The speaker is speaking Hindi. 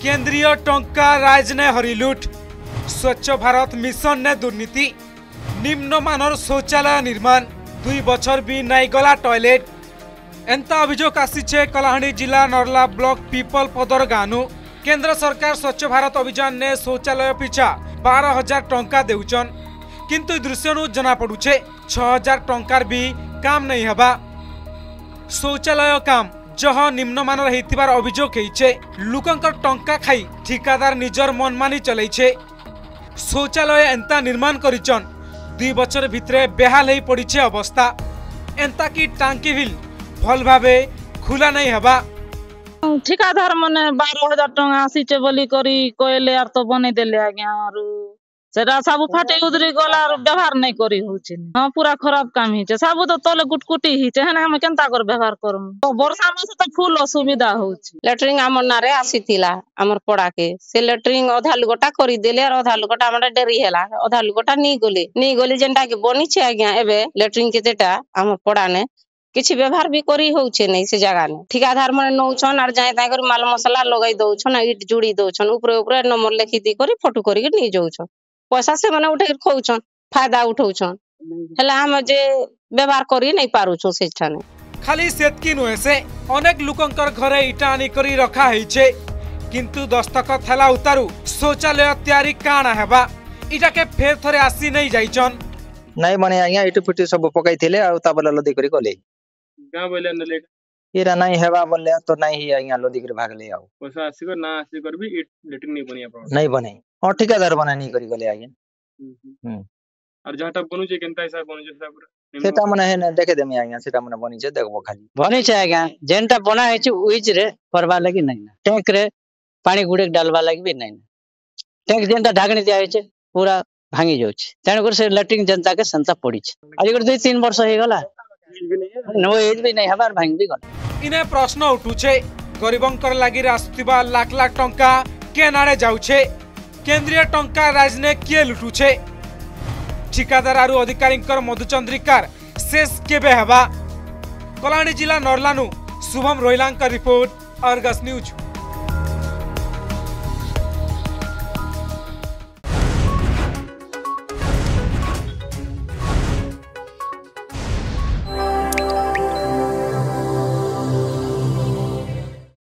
केंद्रीय टंका राज ने हरिलुट, स्वच्छ भारत मिशन ने दुर्नीति, निम्न मानर शौचालय निर्माण, 2 बछर भी नहीं गला टॉयलेट। एंता अभियोग आसीचे कलाहांडी जिला नरला ब्लॉक पीपल पदर गानु। केंद्र सरकार स्वच्छ भारत अभियान ने शौचालय पिछा 12,000 टंका देउचन, किंतु दृश्य जना पड़ुछे 6,000 टंकार भी काम नहीं हबा। शौचालय काम जह निम्नमानर हेतिबार अभियोग हेइछे। लोकंकर टंका खाई ठिकादार निजर मनमानी चलैछे। शौचालय एंता निर्माण करिचन, 2 बछर भितरे बेहाल हेइ पड़िछे अवस्था। एंता की टांकी बिल भल भावे खुला नहीं हबा। ठिकादार मने 12,000 टंका आसीचे बोली करी कहले यार तो बने देले आज्ञा आरो सेटा सब फाटे उदरी गला व्यवहार नहीं करी होचे। हां पूरा खराब काम हिचे, सब तो तले गुटकुटी हिचे हेना हम केनता कर व्यवहार करम। तो वर्षा मास तो फुल असुविधा होचे। लेटरिंग हमर नारे आसीतिला हमर पड़ा के से लेटरिंग अधा लुगटा करी देले और अधा लुगटा हमर डेरी हैला, अधा लुगटा नी गली जेंटा के बनी छे आज्ञा एबे लेटरिंग के जेटा हमर पड़ा ने किछि व्यवहार भी करी होउछे नै से जगह ने। ठिकादार माने नौछन आर जाय ताय कर माल मसला लगाई दउछन, ईट जुड़ी दउछन, ऊपर ऊपर नंबर लिखि दी करी फोटो करी के नी जाउछन। पैसा से माने उठे खौछन, फायदा उठौछन। हला हम जे व्यवहार करी नै पारुछो से ठाने। खाली सेतकी नुहे से अनेक लोकंकर घरे इटा आनी करी रखा हेइछे, किंतु दस्तखत हला उतारू शौचालय तैयारी काना हेबा इटा के फेर थरे आसी नै जाइछन। नहीं बने आज्ञा इटु पिटु सब पकाई थिले आ ताबला लदी करी गले गां बोले न लेट इरा नहीं हेबा बोले तो नहीं ही आज्ञा लदी करी भागले आउ पैसा आसी कर ना आसी कर भी लेटिंग नहीं बनिया पड़ा नहीं बने और ठिकादार बना नहीं करी गले आज्ञा। और जहाटा बनु जे केनता हिसाब बनु जे पूरा सेटा मने है न देखे देमे आज्ञा सेटा मने बनी छे देखबो खाली बनी छे आज्ञा जेनटा बना है छु उइज रे करबा लागि नहीं ना टैंक रे पानी गुडे डालबा लागि भी नहीं ना टैंक जेनटा ढाकनी दिया है छे पूरा भांगी जाउछ तेन कर से लेटरिंग जनता के संता पड़ी छे आज कर 2-3 वर्ष हे गला नो एज भी नहीं हबार भांग भी गला। इने प्रश्न उठुछे गरीबंकर लागि रास्तिबा लाख लाख टंका के नाडे जाउछे, केंद्रीय टंका राज ने के लुटुछे। ठिकादार आरु अधिकारींकर मधुचंद्रिकार शेष केबे हबा। कलाहांडी जिला नरलानु शुभम रोहिलांकर रिपोर्ट, अर्गस न्यूज।